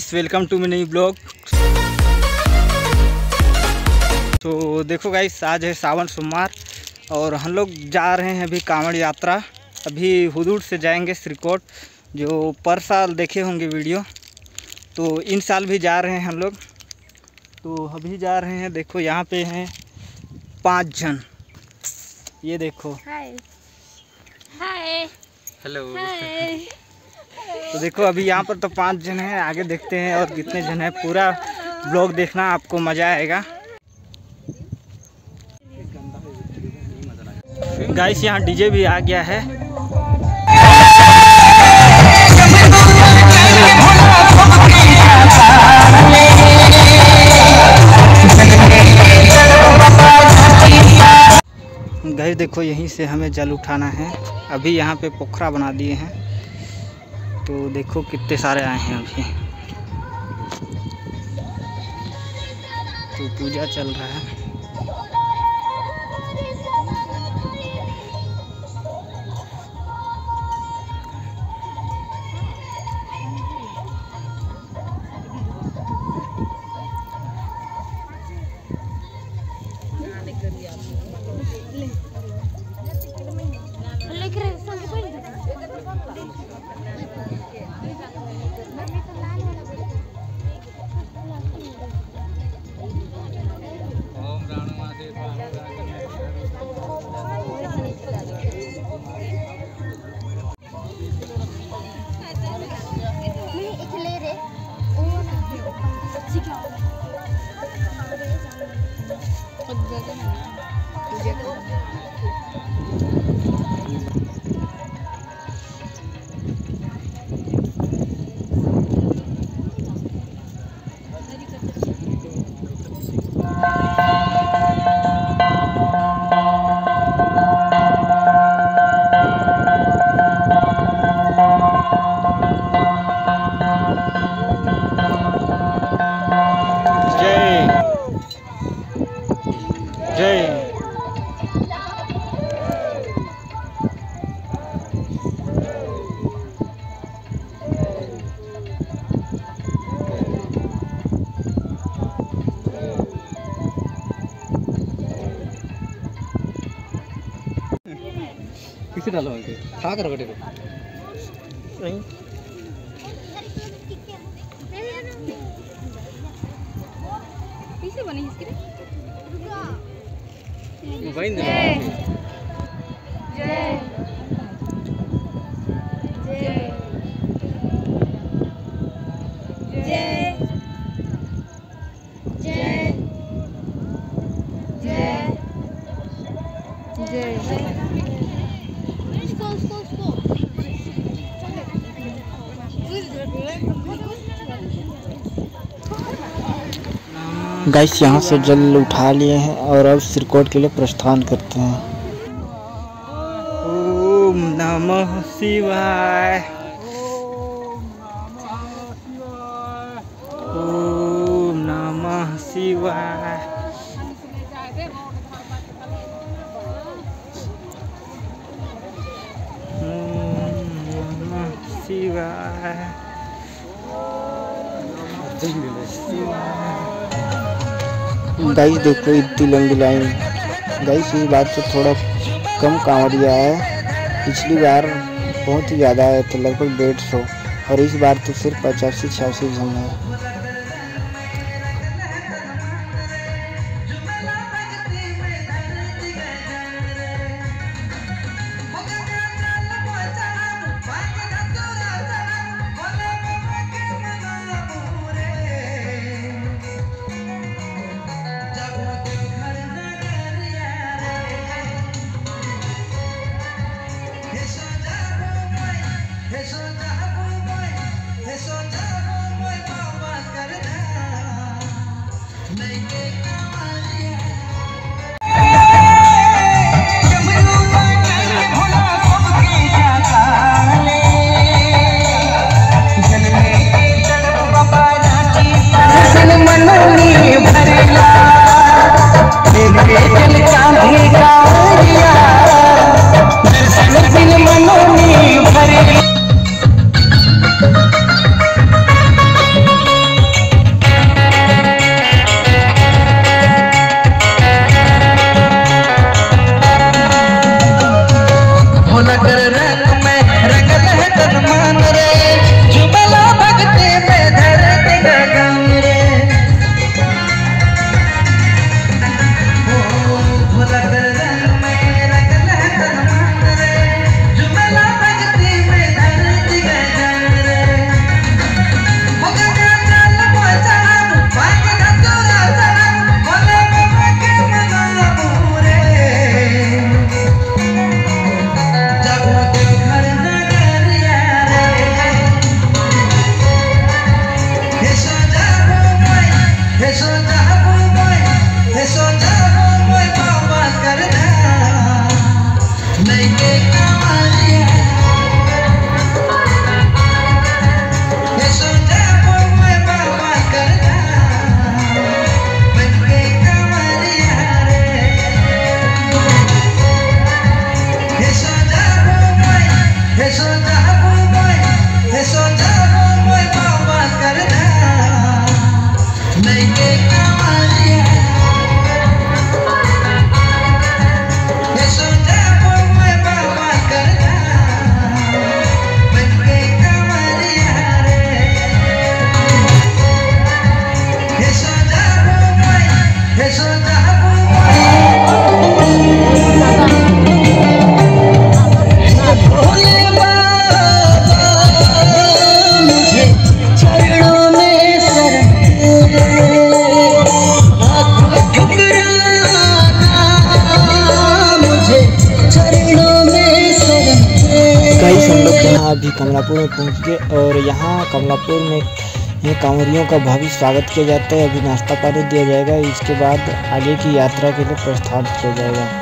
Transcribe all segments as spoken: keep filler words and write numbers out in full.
Guys, welcome to mini blog. तो देखो guys, आज है सावन सोमवार और हम लोग जा रहे हैं अभी कांवड़ यात्रा। अभी हुदूर से जाएंगे श्रीकोट, जो पर साल देखे होंगे वीडियो, तो इन साल भी जा रहे हैं हम लोग। तो अभी जा रहे हैं, देखो यहाँ पे हैं पाँच जन, ये देखो। Hi hi hello. तो देखो अभी यहाँ पर तो पाँच जन हैं, आगे देखते हैं और कितने जन हैं। पूरा ब्लॉग देखना, आपको मज़ा आएगा। गाइस, यहाँ डीजे भी आ गया है। गाइस देखो, यहीं से हमें जल उठाना है। अभी यहाँ पे पोखरा बना दिए हैं, तो देखो कितने सारे आए हैं अभी। तो पूजा चल रहा है। किसी डालो आगे खा कर बेटे को नहीं पीछे बनी इसके मोबाइल दे। जय जय जय जय जय जय गाइस, यहाँ से जल उठा लिए हैं और अब श्रीकोट के लिए प्रस्थान करते हैं। ओम नमः शिवाय, ओम नमः शिवाय। ओम नमः शिवाय। गाइस देखो, इतनी लंबी लाइन। गाइस इस बार तो थोड़ा कम कांवड़िया है, पिछली बार बहुत ही ज़्यादा है, तो लगभग डेढ़ सौ, और इस बार तो सिर्फ पचासी छियासी जन है। यहाँ अभी कमलापुर में पहुँच गए और यहाँ कमलापुर में ये कांवरियों का भव्य स्वागत किया जाता है। अभी नाश्ता पानी दिया जाएगा, इसके बाद आगे की यात्रा के लिए प्रस्थान किया जाएगा।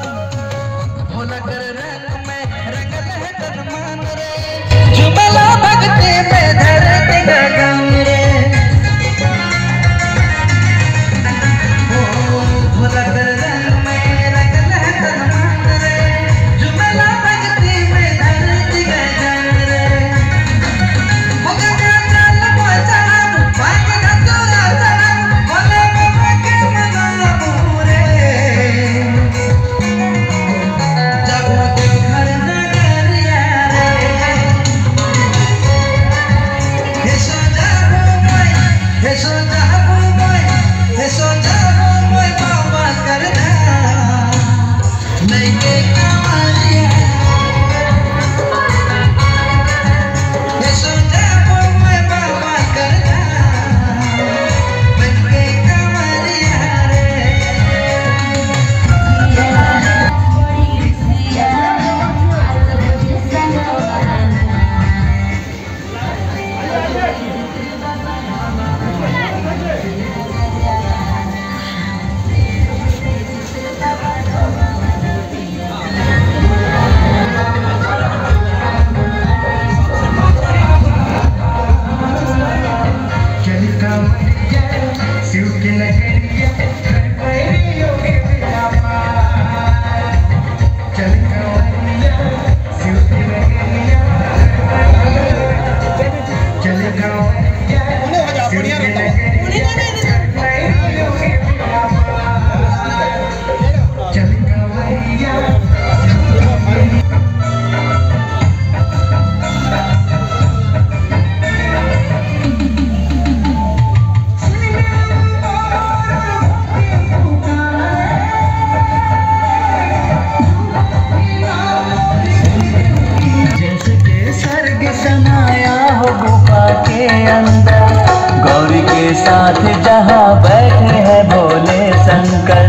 गौरी के साथ जहाँ बैठे हैं भोले शंकर।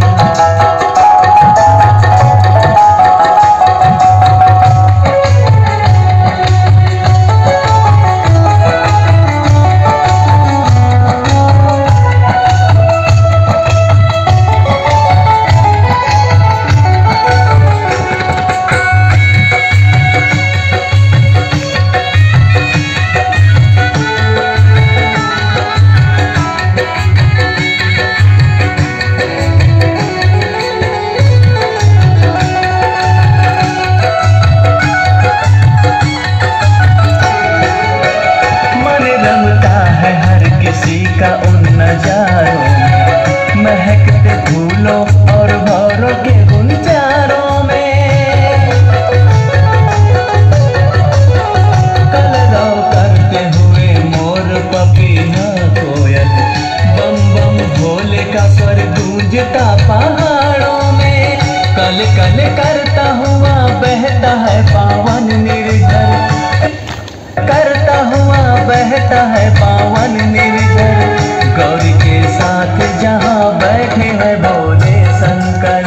उन नजारों में महकते फूलों और भौरों के गुंजारों में कलरव करते हुए मोर पपीहा कोयल बम बम भोले का स्वर गूंजता पहाड़ों में। कल कल करता हुआ बहता है पावन निर्झर, करता हुआ बहता है पावन निर्झर। गौरी के साथ जहाँ बैठे हैं भोले शंकर।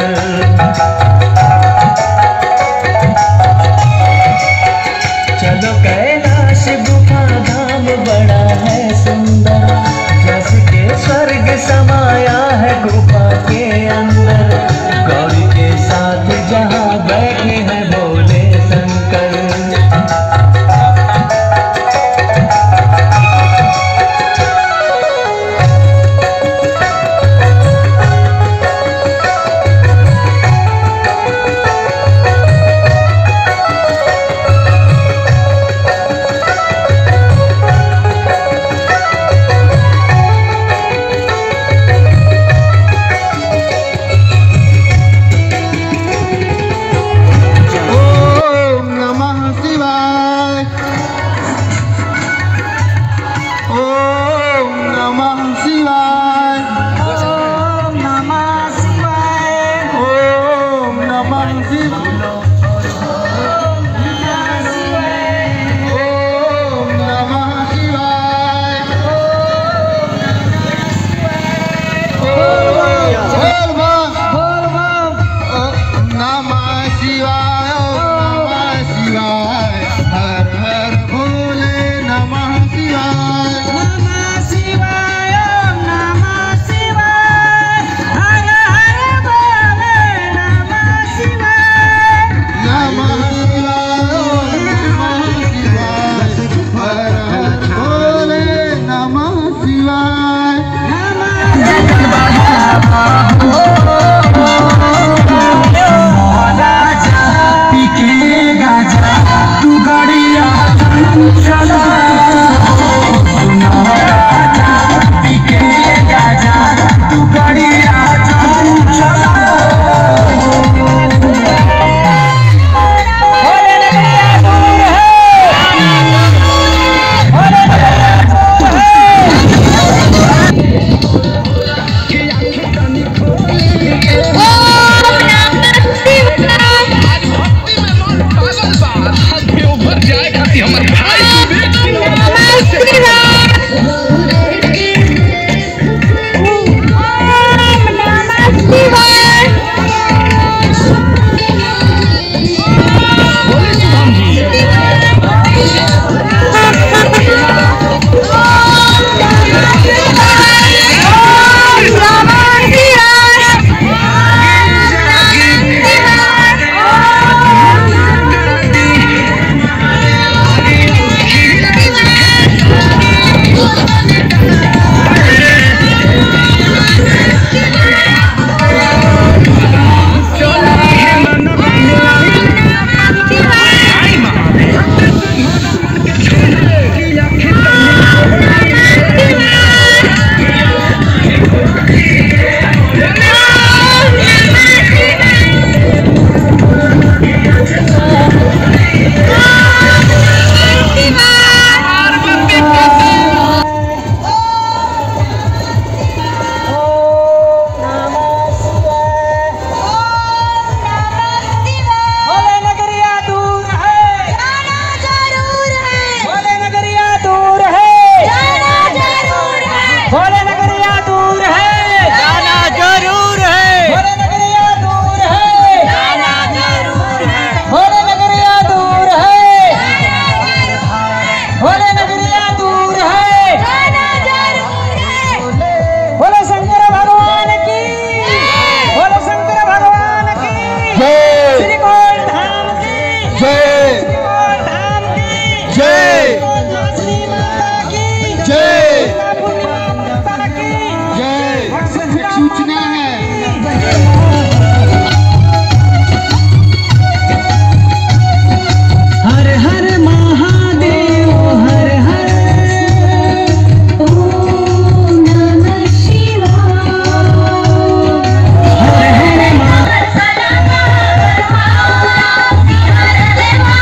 चलो कैलाश गुफा धाम बड़ा है सुंदर, जस के स्वर्ग समाया है गुफा के अंदर। गौरी के साथ जहाँ बैठे हैं भोले शंकर। खाती हमर भाई Bye.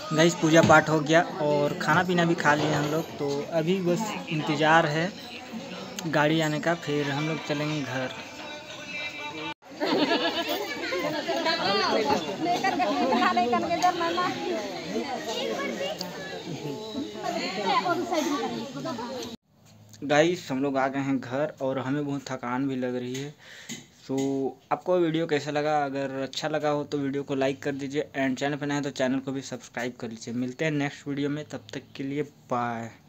गाइस पूजा पाठ हो गया और खाना पीना भी खा लिए हम लोग। तो अभी बस इंतज़ार है गाड़ी आने का, फिर हम लोग चलेंगे घर। गाइस हम लोग आ गए हैं घर और हमें बहुत थकान भी लग रही है। तो आपको वीडियो कैसा लगा? अगर अच्छा लगा हो तो वीडियो को लाइक कर दीजिए एंड चैनल पर नए हैं तो चैनल को भी सब्सक्राइब कर लीजिए। मिलते हैं नेक्स्ट वीडियो में, तब तक के लिए बाय।